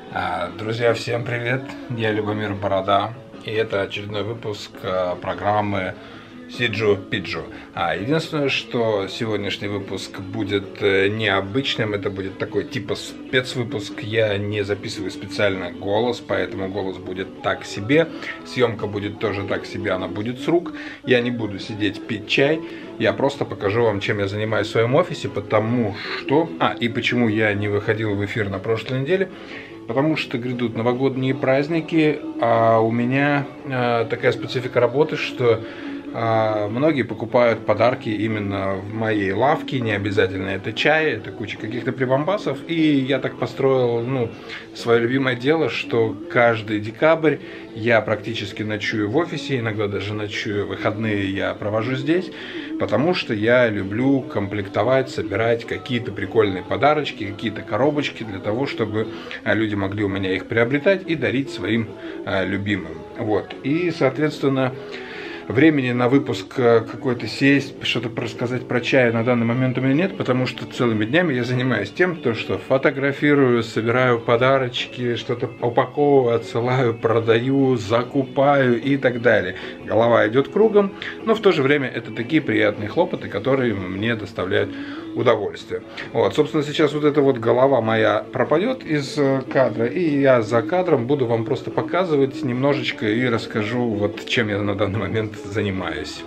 Друзья, всем привет! Я Любомир Борода, и это очередной выпуск программы Сиджу Пиджу. Единственное, что сегодняшний выпуск будет необычным, это будет такой типа спецвыпуск. Я не записываю специально голос, поэтому голос будет так себе. Съемка будет тоже так себе, она будет с рук. Я не буду сидеть пить чай. Я просто покажу вам, чем я занимаюсь в своем офисе, потому что... и почему я не выходил в эфир на прошлой неделе. Потому что грядут новогодние праздники, а у меня такая специфика работы, что многие покупают подарки именно в моей лавке, не обязательно это чай, это куча каких-то прибамбасов. И я так построил свое любимое дело, что каждый декабрь я практически ночую в офисе, иногда даже ночую, выходные я провожу здесь, потому что я люблю комплектовать, собирать какие-то прикольные подарочки, какие-то коробочки для того, чтобы люди могли у меня их приобретать и дарить своим любимым. Вот. И, соответственно, времени на выпуск какой-то сесть, что-то рассказать про чай на данный момент у меня нет, потому что целыми днями я занимаюсь тем, что фотографирую, собираю подарочки, что-то упаковываю, отсылаю, продаю, закупаю и так далее. Голова идет кругом, но в то же время это такие приятные хлопоты, которые мне доставляют удовольствие. Вот, собственно, сейчас вот эта вот голова моя пропадет из кадра, и я за кадром буду вам просто показывать немножечко и расскажу, вот чем я на данный момент занимаюсь.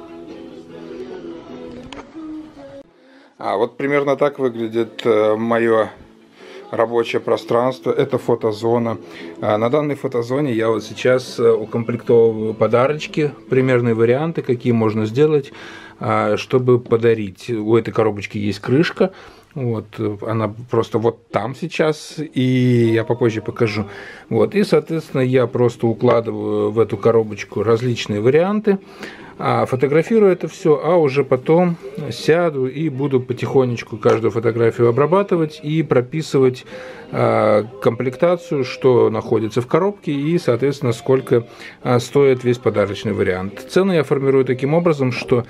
Вот примерно так выглядит мое рабочее пространство. Это фотозона. На данной фотозоне я вот сейчас укомплектовываю подарочки, примерные варианты, какие можно сделать, чтобы подарить. У этой коробочки есть крышка. Вот, она просто вот там сейчас, и я попозже покажу. Вот, и, соответственно, я просто укладываю в эту коробочку различные варианты, фотографирую это все, а уже потом сяду и буду потихонечку каждую фотографию обрабатывать и прописывать комплектацию, что находится в коробке и, соответственно, сколько стоит весь подарочный вариант. Цены я формирую таким образом, что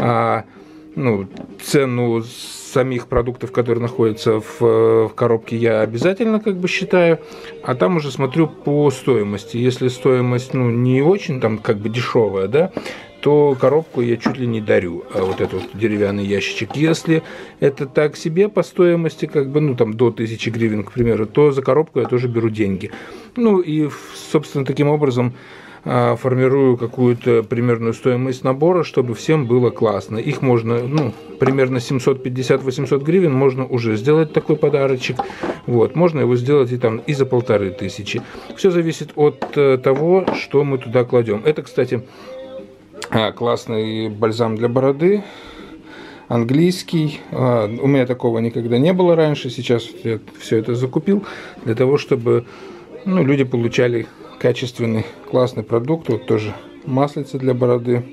цену самих продуктов, которые находятся в коробке, я обязательно считаю, а там уже смотрю по стоимости. Если стоимость не очень там дешевая, да, то коробку я чуть ли не дарю, вот этот вот деревянный ящичек. Если это так себе по стоимости, до 1000 гривен, к примеру, то за коробку я тоже беру деньги. И, собственно, таким образом формирую какую-то примерную стоимость набора, чтобы всем было классно. Их можно, примерно 750-800 гривен можно уже сделать такой подарочек. Вот, можно его сделать и за 1500. Все зависит от того, что мы туда кладем. Это, кстати, классный бальзам для бороды, английский. У меня такого никогда не было раньше. Сейчас я все это закупил для того, чтобы люди получали качественный, классный продукт. Вот тоже маслица для бороды.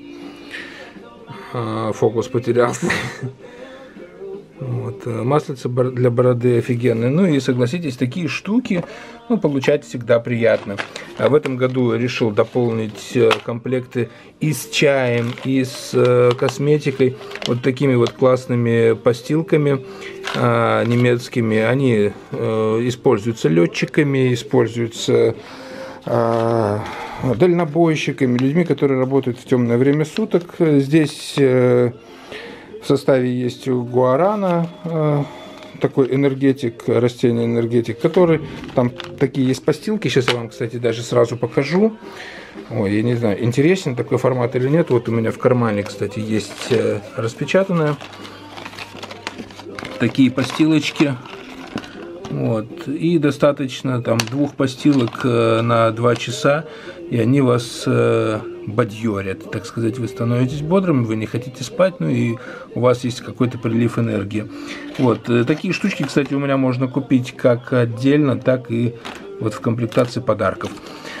Фокус потерялся. Вот. Маслица для бороды офигенная. И согласитесь, такие штуки получать всегда приятно. В этом году решил дополнить комплекты и с чаем, и с косметикой вот такими вот классными постилками немецкими. Они используются летчиками, используются дальнобойщиками, людьми, которые работают в темное время суток. Здесь в составе есть гуарана, такой энергетик, растение энергетик, который, там такие есть постилки, сейчас я вам, кстати, даже сразу покажу. Ой, я не знаю, интересен такой формат или нет. Вот у меня в кармане, кстати, есть распечатанные такие постилочки. Вот. И достаточно 2 постилок на 2 часа, и они вас бадьорят, так сказать. Вы становитесь бодрым, вы не хотите спать, и у вас есть какой-то прилив энергии. Вот. Такие штучки, кстати, у меня можно купить как отдельно, так и вот в комплектации подарков.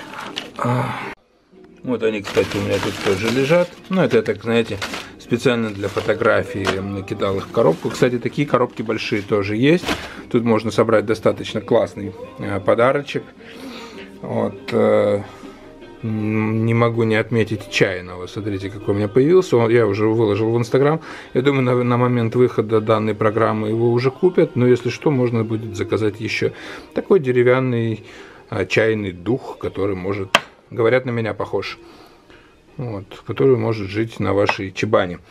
Вот они, кстати, у меня тут тоже лежат. Это я так, знаете, специально для фотографии накидал их в коробку. Кстати, такие коробки большие тоже есть. Тут можно собрать достаточно классный подарочек. Вот. Не могу не отметить чайного. Смотрите, какой у меня появился. Я уже выложил в Инстаграм. Я думаю, на момент выхода данной программы его уже купят. Но если что, можно будет заказать еще такой деревянный чайный дух, который может, говорят, на меня похож, вот, который может жить на вашей чебане.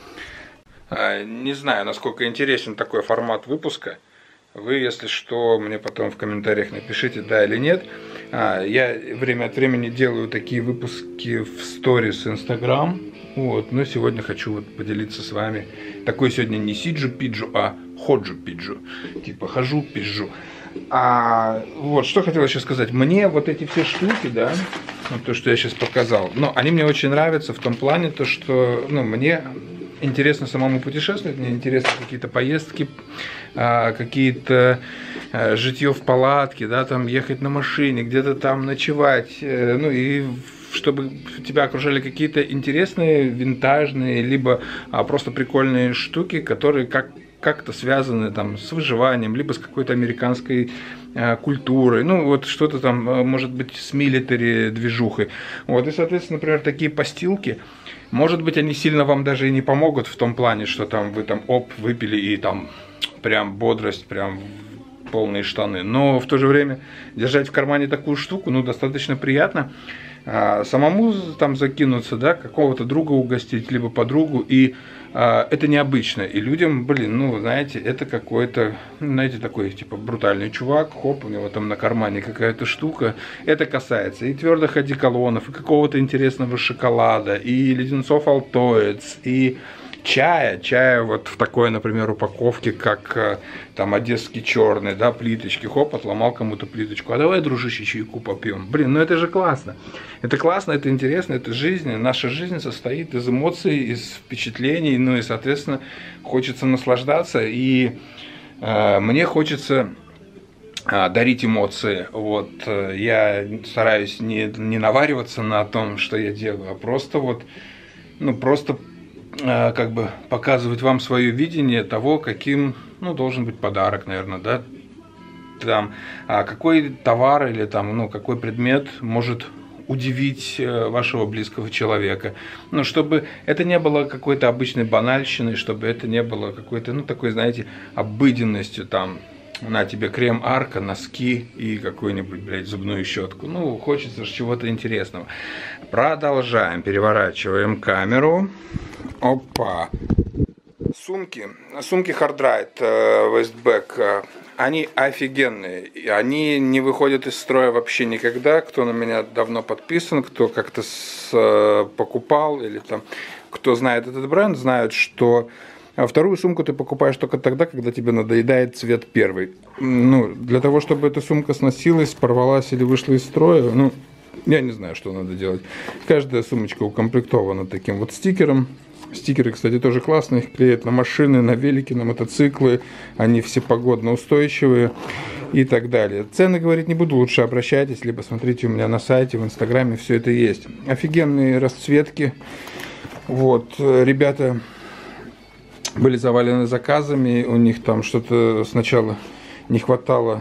Не знаю, насколько интересен такой формат выпуска. Вы, если что, мне потом в комментариях напишите, да или нет. Я время от времени делаю такие выпуски в сторис Instagram. Вот, но сегодня хочу вот поделиться с вами. Такой сегодня не сиджу-пиджу, а ходжу-пиджу. Типа хожу, пиджу. Вот, что хотел еще сказать. Мне вот эти все штуки, да, вот то, что я сейчас показал, но они мне очень нравятся в том плане, то, что, мне интересно самому путешествовать, мне интересны какие-то поездки, какие-то житье в палатке, да, там ехать на машине, где-то там ночевать, и чтобы тебя окружали какие-то интересные, винтажные, либо просто прикольные штуки, которые как-то связаны там с выживанием, либо с какой-то американской культурой, вот что-то там, может быть, с милитари движухой. Вот, и, соответственно, например, такие постилки, может быть, они сильно вам даже и не помогут в том плане, что там вы там выпили и там прям бодрость, прям полные штаны. Но в то же время держать в кармане такую штуку, достаточно приятно. Самому там закинуться, да, какого-то друга угостить, либо подругу, и это необычно. И людям, знаете, это какой-то, такой, типа, брутальный чувак, хоп, у него там на кармане какая-то штука. Это касается и твердых одеколонов, и какого-то интересного шоколада, и леденцов Алтоец, и чая вот в такой, например, упаковке, как там одесский черный, да, плиточки, хоп, отломал кому-то плиточку, а давай, дружище, чайку попьем. Это же классно. Это классно, это интересно, это жизнь. Наша жизнь состоит из эмоций, из впечатлений, и, соответственно, хочется наслаждаться, и мне хочется дарить эмоции. Вот, я стараюсь не навариваться на том, что я делаю, а просто как бы показывать вам свое видение того, каким, должен быть подарок, наверное, да, там, какой товар или там, какой предмет может удивить вашего близкого человека, чтобы это не было какой-то обычной банальщиной, чтобы это не было какой-то, такой, знаете, обыденностью, там, на тебе крем Арка, носки и какую-нибудь, зубную щетку. Хочется же чего-то интересного. Продолжаем, переворачиваем камеру. Опа. Сумки Hard Ride Westback, они офигенные. Они не выходят из строя вообще никогда. Кто на меня давно подписан, кто как-то покупал или там, кто знает этот бренд, знают, что вторую сумку ты покупаешь только тогда, когда тебе надоедает цвет первый. Для того, чтобы эта сумка сносилась, порвалась или вышла из строя, я не знаю, что надо делать. Каждая сумочка укомплектована таким вот стикером. Стикеры, кстати, тоже классные, их клеят на машины, на велики, на мотоциклы. Они все погодно устойчивые и так далее. Цены говорить не буду, лучше обращайтесь, либо смотрите у меня на сайте, в инстаграме, все это есть. Офигенные расцветки. Вот, ребята были завалены заказами, у них там что-то сначала не хватало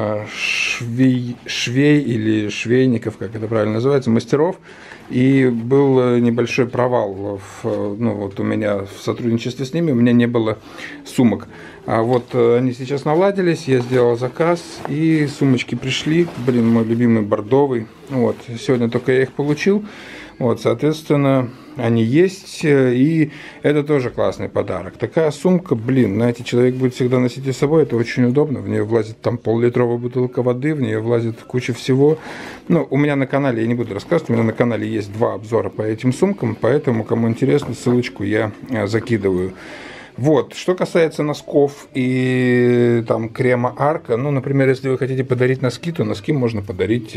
швей или швейников, как это правильно называется, мастеров, и был небольшой провал у меня в сотрудничестве с ними, у меня не было сумок. А вот они сейчас наладились, я сделал заказ, и сумочки пришли, мой любимый бордовый, вот, сегодня только я их получил. Вот, соответственно, они есть, и это тоже классный подарок. Такая сумка, знаете, человек будет всегда носить с собой, это очень удобно. В нее влазит там пол-литровая бутылка воды, в нее влазит куча всего. У меня на канале, я не буду рассказывать, у меня на канале есть 2 обзора по этим сумкам, поэтому, кому интересно, ссылочку я закидываю. Вот, что касается носков и там крема Арка, например, если вы хотите подарить носки, то носки можно подарить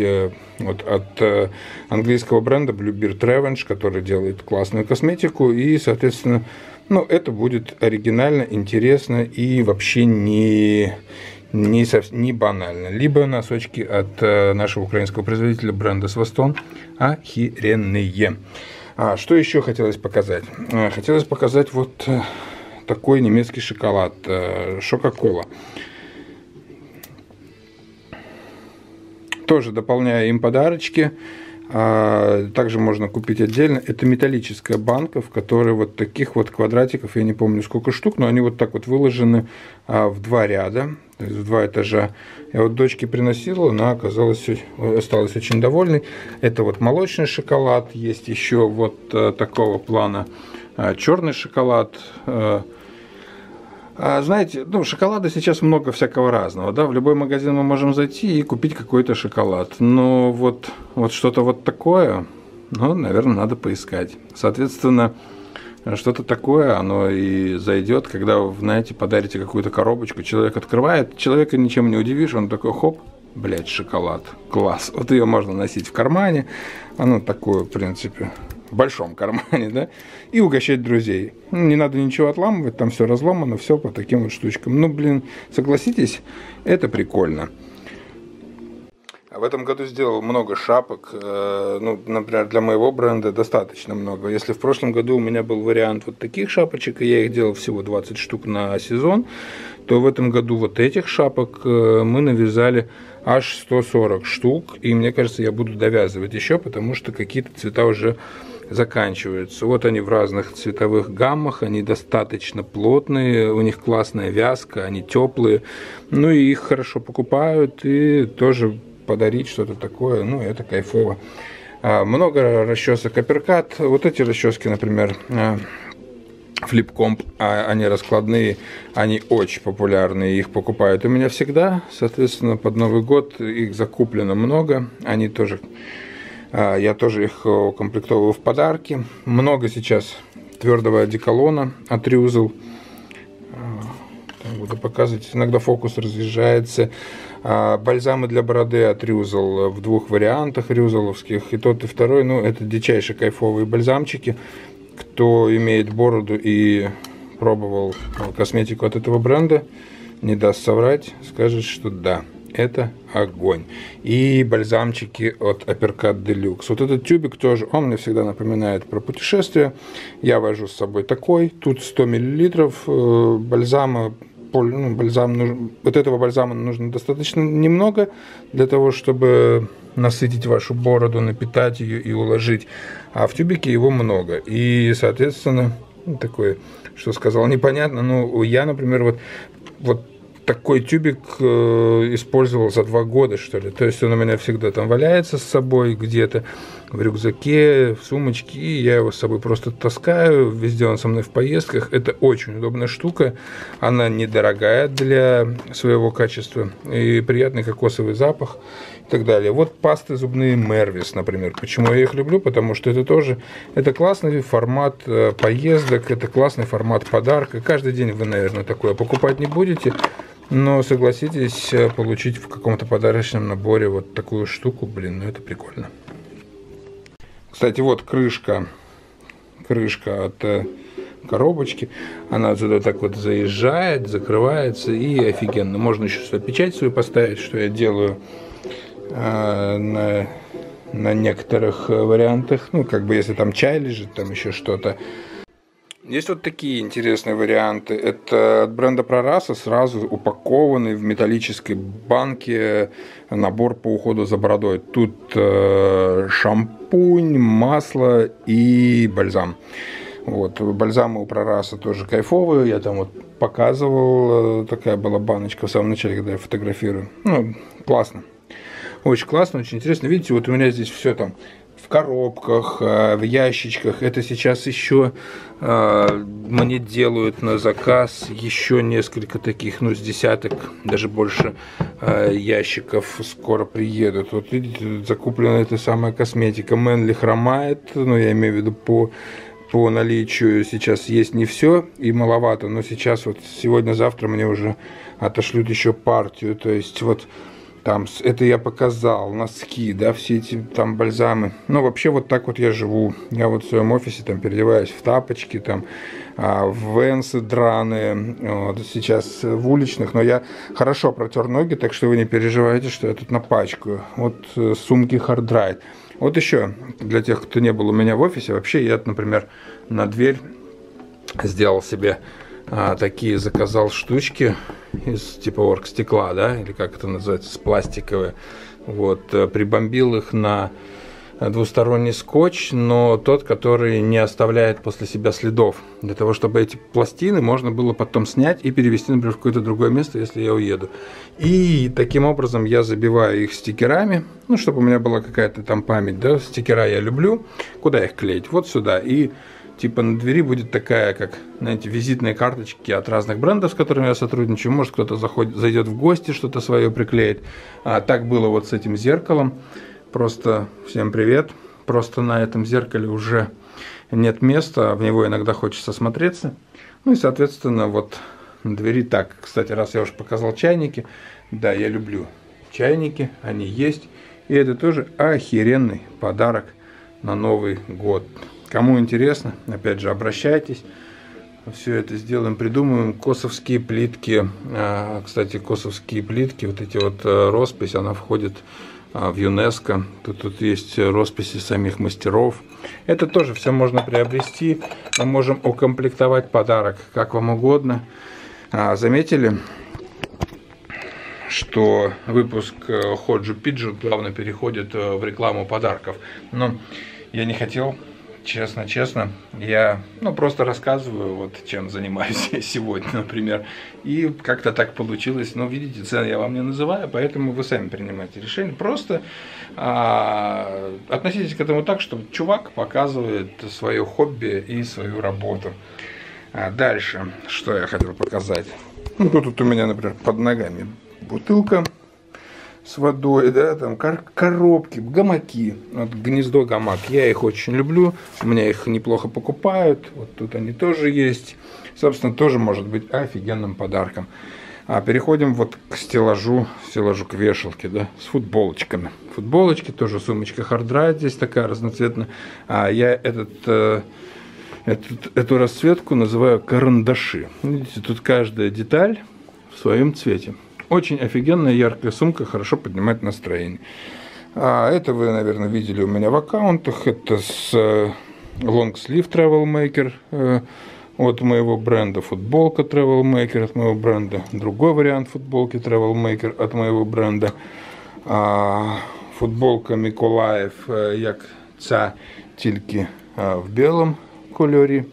от английского бренда Bluebird Revenge, который делает классную косметику, и, соответственно, это будет оригинально, интересно и вообще не банально. Либо носочки от нашего украинского производителя бренда Свастон охеренные. Что еще хотелось показать? Хотелось показать вот такой немецкий шоколад, Шококола. Тоже дополняю им подарочки. Также можно купить отдельно. Это металлическая банка, в которой вот таких вот квадратиков, я не помню сколько штук, но они вот так вот выложены в 2 ряда, то есть в 2 этажа. Я вот дочке приносила, она осталась очень довольной. Это вот молочный шоколад, есть еще вот такого плана черный шоколад. Знаете, ну, шоколада сейчас много всякого разного, да, в любой магазин мы можем зайти и купить какой-то шоколад, но вот что-то вот такое, ну, наверное, надо поискать. Соответственно, что-то такое, оно и зайдет, когда вы, знаете, подарите какую-то коробочку, человек открывает, человека ничем не удивишь, он такой, хоп, блядь, шоколад, класс, вот ее можно носить в кармане, оно такое, в принципе, в большом кармане, да, и угощать друзей. Не надо ничего отламывать, там все разломано, все по таким вот штучкам. Ну, блин, согласитесь, это прикольно. А в этом году сделал много шапок, ну, например, для моего бренда достаточно много. Если в прошлом году у меня был вариант вот таких шапочек, и я их делал всего 20 штук на сезон, то в этом году вот этих шапок мы навязали аж 140 штук, и мне кажется, я буду довязывать еще, потому что какие-то цвета уже заканчиваются. Вот они в разных цветовых гаммах, они достаточно плотные, у них классная вязка, они теплые, ну и их хорошо покупают, и тоже подарить что-то такое, ну это кайфово. Много расчесок апперкат, вот эти расчески, например, Flipcomb, они раскладные, они очень популярные, их покупают у меня всегда, соответственно, под Новый год их закуплено много, они тоже, я тоже их укомплектовываю в подарки. Много сейчас твердого одеколона от Ryuzel, буду показывать, иногда фокус разъезжается. Бальзамы для бороды от Ryuzel в 2 вариантах рюзеловских, и тот, и второй, ну, это дичайшие кайфовые бальзамчики. Кто имеет бороду и пробовал косметику от этого бренда, не даст соврать, скажет, что да, это огонь. И бальзамчики от Uppercut Deluxe. Вот этот тюбик тоже, он мне всегда напоминает про путешествия. Я вожу с собой такой. Тут 100 мл бальзама. Вот этого бальзама нужно достаточно немного для того, чтобы насытить вашу бороду, напитать ее и уложить. А в тюбике его много. И, соответственно, такой, что сказал, непонятно. Ну, я, например, вот такой тюбик использовал за 2 года, что ли. То есть он у меня всегда там валяется с собой где-то в рюкзаке, в сумочке, и я его с собой просто таскаю. Везде он со мной в поездках. Это очень удобная штука. Она недорогая для своего качества. И приятный кокосовый запах и так далее. Вот пасты зубные Mervis, например. Почему я их люблю? Потому что это тоже, это классный формат поездок, это классный формат подарка. Каждый день вы, наверное, такое покупать не будете. Но согласитесь, получить в каком-то подарочном наборе вот такую штуку, блин, ну это прикольно. Кстати, вот крышка от коробочки, она отсюда так вот заезжает, закрывается, и офигенно. Можно еще сюда печать свою поставить, что я делаю на некоторых вариантах. Ну, как бы если там чай лежит, там еще что-то. Есть вот такие интересные варианты. Это от бренда ProRasa, сразу упакованный в металлической банке набор по уходу за бородой. Тут шампунь, масло и бальзам. Вот, бальзамы у ProRasa тоже кайфовые. Я там вот показывал, такая была баночка в самом начале, когда я фотографирую. Ну, классно. Очень классно, очень интересно. Видите, вот у меня здесь все там в коробках, в ящичках. Это сейчас еще мне делают на заказ еще несколько таких, ну, с десяток, даже больше ящиков скоро приедут. Вот видите, тут закуплена эта самая косметика. Manly хромает, ну, я имею в виду по наличию сейчас есть не все и маловато, но сейчас вот сегодня-завтра мне уже отошлют еще партию, то есть вот там, это я показал, носки, да, все эти там бальзамы. Ну, вообще вот так вот я живу. Я вот в своем офисе там переодеваюсь в тапочки, там, в венсы драные, вот, сейчас в уличных. Но я хорошо протер ноги, так что вы не переживайте, что я тут напачкаю. Вот сумки Hard Ride. Вот еще, для тех, кто не был у меня в офисе, вообще я, например, на дверь сделал себе такие, заказал штучки из типа оргстекла, да, или как это называется, с пластиковые. Вот, прибомбил их на двусторонний скотч, но тот, который не оставляет после себя следов. Для того, чтобы эти пластины можно было потом снять и перевести, например, в какое-то другое место, если я уеду. И таким образом я забиваю их стикерами, ну, чтобы у меня была какая-то там память, да, стикера я люблю. Куда их клеить? Вот сюда. И типа на двери будет такая, как, знаете, визитные карточки от разных брендов, с которыми я сотрудничаю. Может, кто-то зайдет в гости, что-то свое приклеит. Так было вот с этим зеркалом. Просто всем привет. Просто на этом зеркале уже нет места, в него иногда хочется смотреться. Ну и, соответственно, вот на двери так. Кстати, раз я уже показал чайники, да, я люблю чайники, они есть. И это тоже охеренный подарок на Новый год. Кому интересно, опять же, обращайтесь. Все это сделаем, придумаем. Косовские плитки. Кстати, косовские плитки, вот эти вот роспись, она входит в ЮНЕСКО. Тут есть росписи самих мастеров. Это тоже все можно приобрести. Мы можем укомплектовать подарок как вам угодно. Заметили, что выпуск Ходжу Пиджу плавно переходит в рекламу подарков. Но я не хотел, честно, я просто рассказываю, вот чем занимаюсь сегодня, например. И как-то так получилось. Ну, видите, цены я вам не называю, поэтому вы сами принимаете решение. Просто относитесь к этому так, что чувак показывает свое хобби и свою работу. Дальше, что я хотел показать. Ну, тут у меня, например, под ногами бутылка с водой, да, там коробки, гамаки. Вот гнездо гамак. Я их очень люблю. У меня их неплохо покупают. Вот тут они тоже есть. Собственно, тоже может быть офигенным подарком. Переходим вот к стеллажу, к вешалке, да, с футболочками. Футболочки, тоже сумочка Хардрайт здесь такая разноцветная. Я эту расцветку называю карандаши. Видите, тут каждая деталь в своем цвете. Очень офигенная яркая сумка, хорошо поднимает настроение. Это вы, наверное, видели у меня в аккаунтах. Это с Long Sleeve Travel Maker от моего бренда. Футболка Travel Maker от моего бренда. Другой вариант футболки Travel Maker от моего бренда. Футболка Миколаев, як ця, тільки в белом кольоре.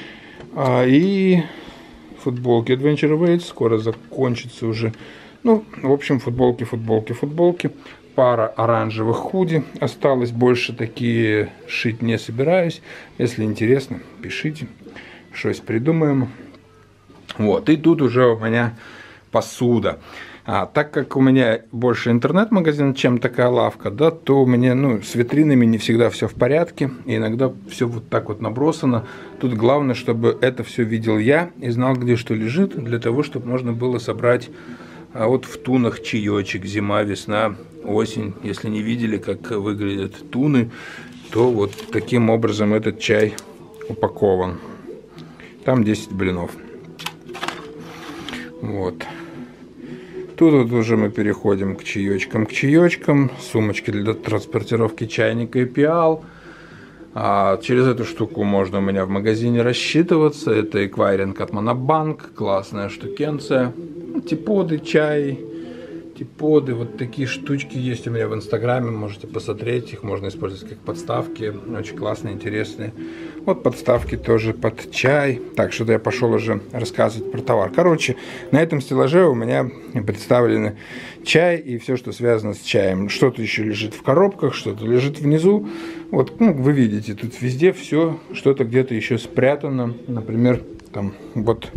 И футболки Adventure Weights скоро закончится уже. Ну, в общем, футболки. Пара оранжевых худи осталось. Больше такие шить не собираюсь. Если интересно, пишите. Что-то придумаем. Вот. И тут уже у меня посуда. Так как у меня больше интернет-магазин, чем такая лавка, да, то у меня, с витринами не всегда все в порядке. И иногда все вот так вот набросано. Тут главное, чтобы это все видел я и знал, где что лежит, для того, чтобы можно было собрать вот в тунах чаечек. Зима, весна, осень. Если не видели, как выглядят туны, то вот таким образом этот чай упакован. Там 10 блинов. Вот. Тут вот уже мы переходим к чаечкам. Сумочки для транспортировки чайника и пиал. Через эту штуку можно у меня в магазине рассчитываться. Это эквайринг от Монобанк. Классная штукенция. Типоды, чай. Типоды, вот такие штучки есть у меня в Инстаграме. Можете посмотреть. Их можно использовать как подставки. Очень классные, интересные. Вот подставки тоже под чай. Так, что-то я пошел уже рассказывать про товар. Короче, на этом стеллаже у меня представлены чай и все, что связано с чаем. Что-то еще лежит в коробках, что-то лежит внизу. Вот, вы видите, тут везде все, что-то где-то еще спрятано. Например, там вот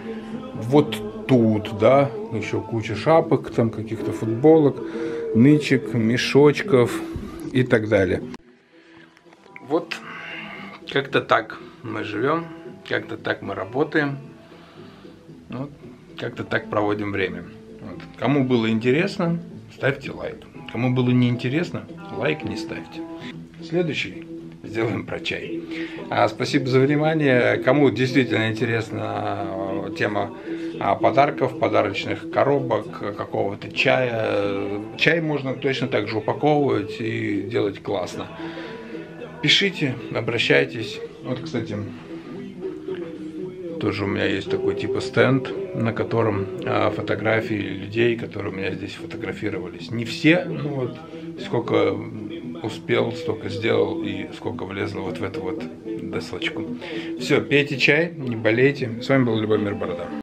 тут, да, еще куча шапок, там каких-то футболок, нычек, мешочков и так далее. Вот как-то так мы живем, как-то так мы работаем, вот, как-то так проводим время. Вот. Кому было интересно, ставьте лайк. Кому было неинтересно, лайк не ставьте. Следующий сделаем про чай. Спасибо за внимание. Кому действительно интересна тема подарков, подарочных коробок, какого-то чая. Чай можно точно так же упаковывать и делать классно. Пишите, обращайтесь. Вот, кстати, тоже у меня есть такой типа стенд, на котором фотографии людей, которые у меня здесь фотографировались. Не все, вот сколько успел, столько сделал и сколько влезло вот в эту вот досочку. Все, пейте чай, не болейте. С вами был Любомир Борода.